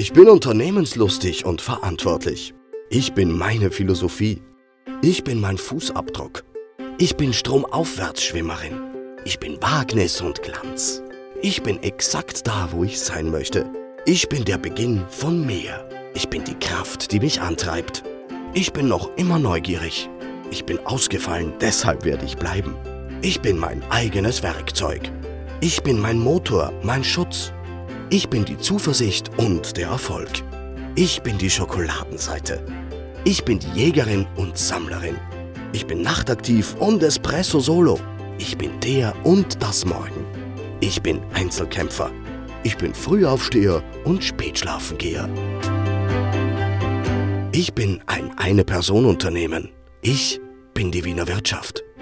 Ich bin unternehmenslustig und verantwortlich. Ich bin meine Philosophie. Ich bin mein Fußabdruck. Ich bin Stromaufwärtsschwimmerin. Ich bin Wagnis und Glanz. Ich bin exakt da, wo ich sein möchte. Ich bin der Beginn von mehr. Ich bin die Kraft, die mich antreibt. Ich bin noch immer neugierig. Ich bin ausgefallen, deshalb werde ich bleiben. Ich bin mein eigenes Werkzeug. Ich bin mein Motor, mein Schutz. Ich bin die Zuversicht und der Erfolg. Ich bin die Schokoladenseite. Ich bin die Jägerin und Sammlerin. Ich bin nachtaktiv und Espresso Solo. Ich bin der und das Morgen. Ich bin Einzelkämpfer. Ich bin Frühaufsteher und Spätschlafengeher. Ich bin ein Eine-Personen-Unternehmen. Ich bin die Wiener Wirtschaft.